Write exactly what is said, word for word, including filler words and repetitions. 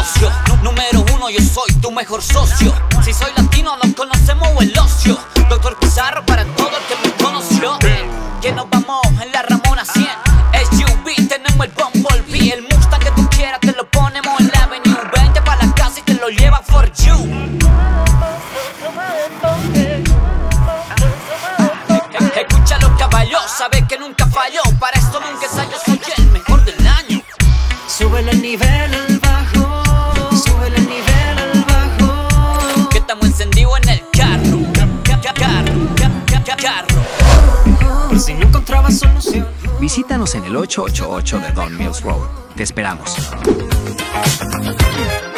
negocio. Número uno, yo soy tu mejor socio. Si soy latino, nos conocemos o el ocio. Doctor Pizarro para todo el que me conoció. Que nos vamos en la Ramona cien. S U V, tenemos el Bumblebee. El Mustang que tú quieras te lo ponemos en la Avenue. Vente pa' la casa y te lo llevan for you. Escucha los caballos, sabes que nunca falló. Para esto nunca ensayo, soy el mejor del año. Súbele el nivel al bajo, súbele el nivel al bajo. Que estamos encendidos en el carro. Carro, carro. Por si no encontraba solución. Visítanos en el ocho ocho ocho de Don Mills Road. Te esperamos.